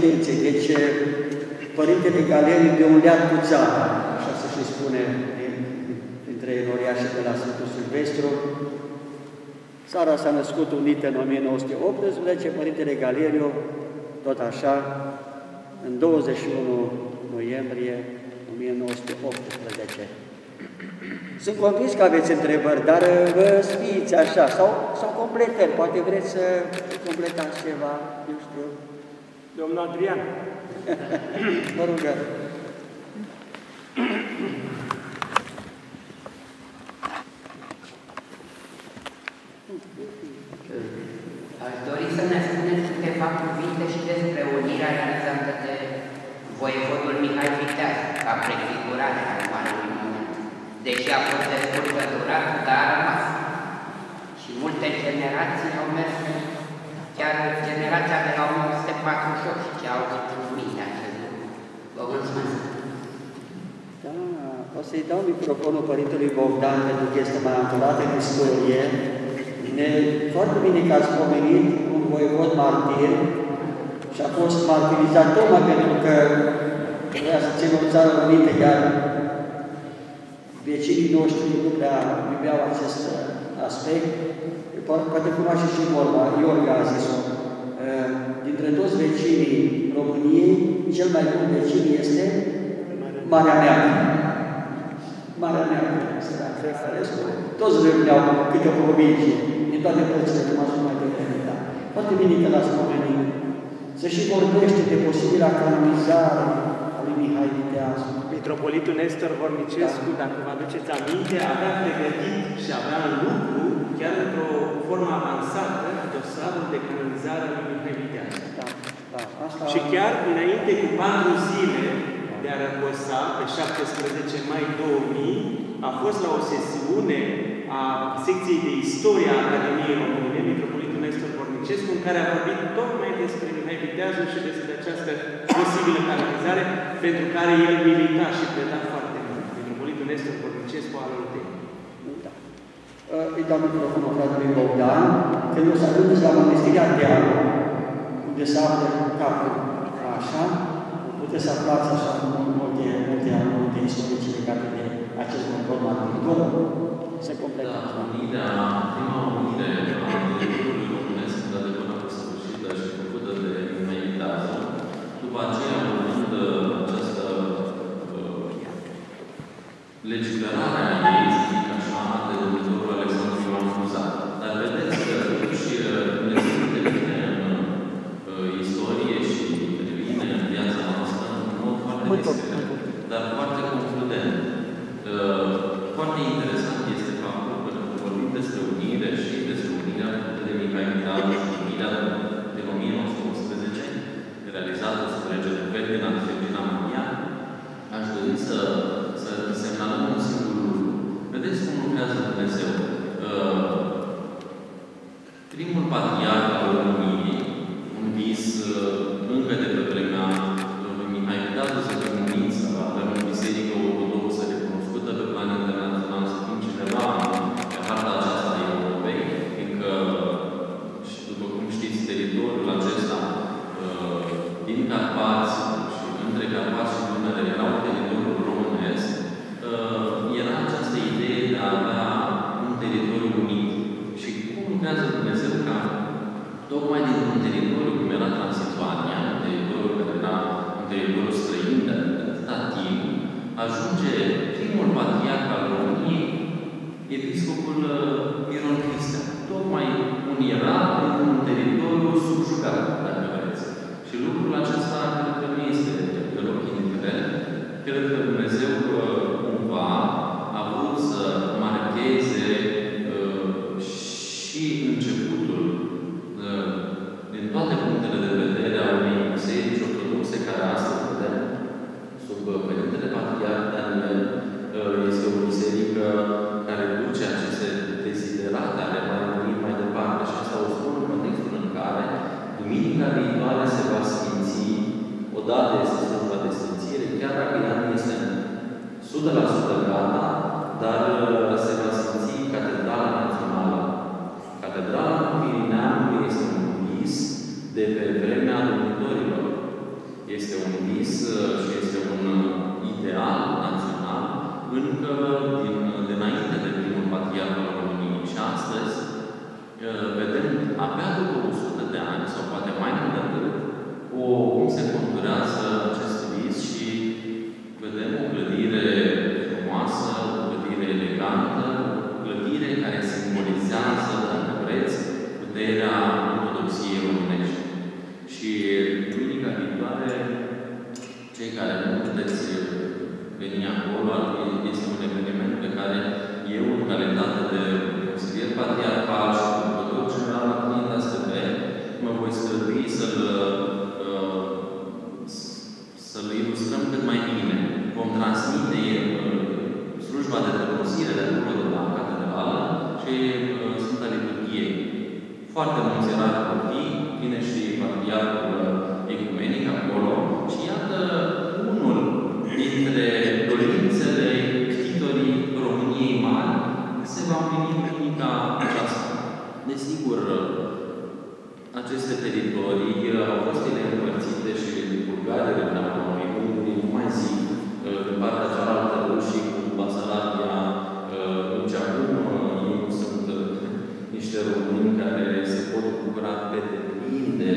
Studenței. Deci, Părintele Galeriu de un leat cu țara, așa să se spune între enoriașii de la Sfântul Silvestru. Țara s-a născut unită în 1918, Părintele Galeriu, tot așa, în 21 noiembrie 1918. Sunt convins că aveți întrebări, dar vă sfiți așa, sau completări. Poate vreți să completați ceva, nu știu. Domnul Adrian. Vă rugăm. Aș dori să ne spuneți câteva cuvinte și despre unirea realizată de voievodul Mihai Viteaz, ca prefigurare al marelui moment. Deși a fost destul de durat, dar a rămas. Și multe generații au mers, chiar generația de la 1948 și ce au mulțumit de acest lucru. Vă mulțumesc! Da, o să-i dau microfonul Părintelui Bogdan, pentru că este mai ancorat în istorie. Foarte bine că ați pomenit un voievod martir și a fost martirizat tocmai pentru că vrea să țină o țară unită, iar vecinii noștri nu prea iubeau acest aspect. Poate cunoaște și vorba, Iorga a zis-o. Dintre toți vecinii României, cel mai bun vecin este Marea Neagră. Marea Neagră, toți rămâneau câte o provincie, din toate părțile, cum aș mai devreme. Foarte bine că l-ați pomenit. Se și vorbește de posibilă canonizare a lui Mihai Viteaz. Mitropolitul Nestor Vornicescu, dacă vă aduceți aminte, avea pregătit și avea în lucru, chiar într-o formă avansată, dosarul de canonizare a lui Mihai Viteaz. Și chiar înainte cu 4 zile de a răposa, pe 17 mai 2000, a fost la o sesiune a secției de istorie a Academiei Române, Mitropolitul Nestor Vornicescu, în care a vorbit tocmai despre Mihai Viteazu și despre această posibilă canonizare, pentru care el milita și pleda foarte mult. Mitropolitul Nestor Vornicescu al Olteniei. Da. Îi dau microfonul fratelui Bogdan, că nu s-a gândit la Mănăstirea Dealu, unde se află capul așa, puteți să aflați așa multe istorici legate de acest voievod martir. Se completă. Prima unire a teritoriului românesc, într-adevăr, a fost săvârșită și făcută de Mihai Viteazu. După aceea, urmând această legiferare a ei, să zic așa, de domnitorul Alexandru Ioan Cuzat. Dar vedeți că și Dumnezeu intervine în istorie și intervine în viața noastră în mod foarte discret, dar foarte concludent. Foarte interesant este faptul că vorbim despre unire și despre unirea de Mihai Viteazu și unirea din 1911, realizată sub regele Ferdinand și regina Maria. Aș dori să semnalăm un singur lucru. Vedeți cum lucrează Dumnezeu. Primul patriarh al României, un vis încă de pe vremea lui Mihai Viteazu, să fim uniți, să avem o biserică ortodoxă recunoscută pe plan internațional, să fim cineva pe harta aceasta a Europei, fiindcă, și după cum știți, teritoriul acesta din Carpați și între Carpați și Dunăre era un teritoriu românesc, era această idee de a avea un teritoriu unit. Și cum lucrează Dumnezeu ca tocmai dintr-un teritoriu, cum era Transilvania, un teritoriu care era un teritoriu străin de atâta timp, ajunge primul patriarh al României, episcopul Miron Cristian. Tocmai un era într-un teritoriu subjugat, dacă vreți. Și lucrul acesta cred că nu este deloc indiferent. Cred că Dumnezeu cumva a vrut să marcheze și începutul din toate punctele de vedere a unei biserici ortodoxe care astăzi vedem sub Părintele Patriarh Daniel, este o biserică care duce aceste desiderate ale mai mai departe. Și asta o spun în contextul în care duminica viitoare se va sfinți, odată este slujba de sfințire, chiar dacă ea nu este 100% gata, dar se va sfinți Catedrala Națională. Catedrala Pirineanului este un vis de pe vremea domnitorilor. vedem abia după 100 de ani, sau poate mai mult de atât, cum se conturează acest vis și vedem o clădire frumoasă, o clădire elegantă, o clădire care simbolizează, dacă vreți, puterea ortodoxiei românești. Și duminica viitoare, cei care nu puteți veni acolo, este un eveniment pe care eu, în calitate de consilier patriarcal și conducător general al Trinitas TV, mă voi strădui să-l ilustrăm cât mai bine. Vom transmite slujba de prăbușire de acolo de la catedrală și Sfânta Liturghie. Foarte mulți erari copii, vine și patriarhul ecumenic acolo și iată unul dintre dorințele ctitorii României mari se va împlini în duminica aceasta. Desigur, aceste teritorii au fost ele împărțite și Bulgaria, unii nu mai zic, în partea cealaltă rușii cu Basarabia, nici acum ei nu sunt niște români care se pot bucura pe deplin de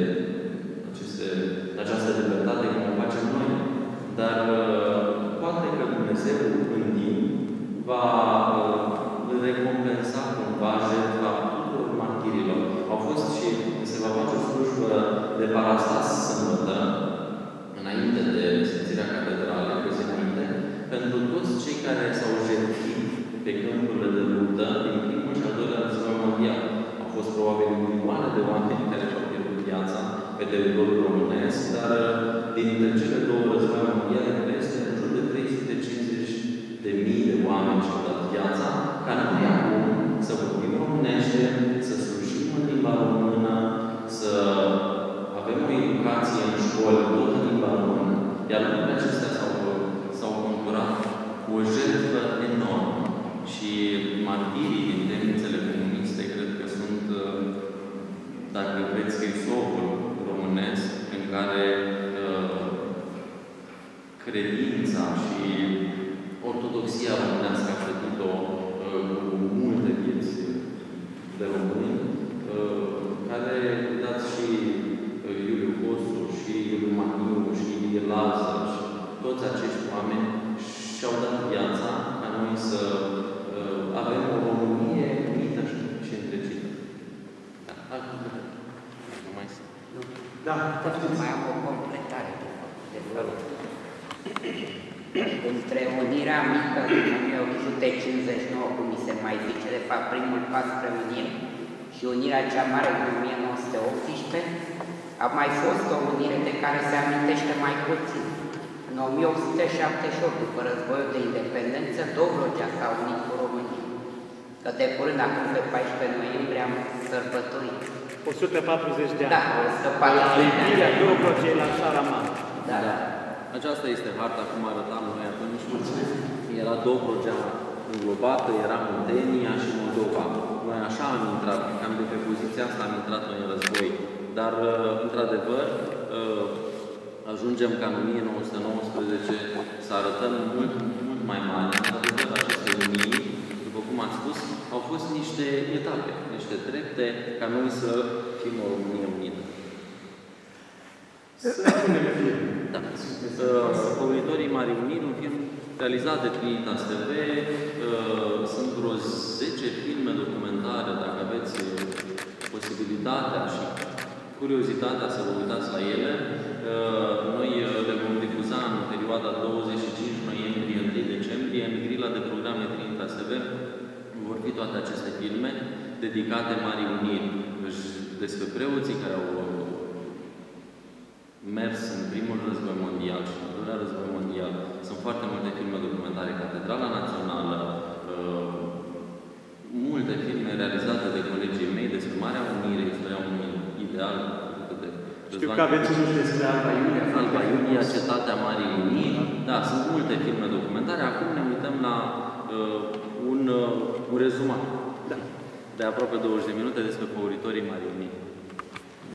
această libertate cum o facem noi. Dar poate că Dumnezeu în timp va recompensa cumva jertfa tuturor martirilor. Au fost și se va face o slujbă de parastas sâmbătă, înainte de sfințirea catedralei, prezentinte, pentru toți cei care s-au jertfit pe câmpurile de luptă din primul și al doilea război mondial. Au fost probabil milioane de oameni care și-au pierdut viața pe teritoriul românesc, dar dintre cele două războaie mondiale este în jur de 350.000 de oameni și-au dat viața, ca noi acum să vorbim românește, să slujim în limba română, să avem o educație în școli tot în limba română. Iar lucrurile acestea s-au conturat cu o jertfă enormă. Și martirii din temnițele comuniste cred că sunt, dacă vreți, scrisovul românesc în care credința și ortodoxia românească a plătit-o cu multe vieți de români, care, dați și Iuliu Costu, și Iuliu Maniu, și Ilie Lazar, și toți acești oameni și-au dat viața ca noi să avem o Românie unită și întregită. Da, nu mai sunt. Da, mai am o completare de felul. Între unirea mică din 1859, cum mi se mai zice, de fapt primul pas spre unire, și unirea cea mare din 1918, a mai fost o unire de care se amintește mai puțin. În 1878, după războiul de independență, Dobrogea s-a unit cu România. Că de curând, acum pe 14 noiembrie, am sărbătorit. 140 de ani. Da, 140 de ani. Dobrogei la Țara Mare. Da, da. Aceasta este harta, cum arătam noi atunci. Era Dobrogea înglobată, era Muntenia și Moldova. Noi așa am intrat, cam de pe poziția asta am intrat noi în război. Dar, într-adevăr, ajungem ca în 1919 să arătăm mult mai mari. Într-adevăr, aceste unii, după cum am spus, au fost niște etape, niște trepte, ca noi să fim o Românie unită. Da. Făuritorii Marii Uniri, un film realizat de Trinitas TV, sunt vreo 10 filme documentare, dacă aveți posibilitatea și curiozitatea să vă uitați la ele. Noi le vom difuza în perioada 25 noiembrie, 1 decembrie, în grila de programe Trinitas TV. Vor fi toate aceste filme dedicate Marii Uniri, despre preoții care au mers în primul război mondial și în al doilea război mondial. Sunt foarte multe filme documentare, Catedrala Națională, multe filme realizate de colegii mei despre Marea Unire, istoria unui ideal. Știu că aveți unul despre Alba Iulia. Alba Iulia, Cetatea Marii Uniri. Da, sunt multe filme documentare. Acum ne uităm la un rezumat de aproape 20 de minute despre făuritorii Marii Uniri.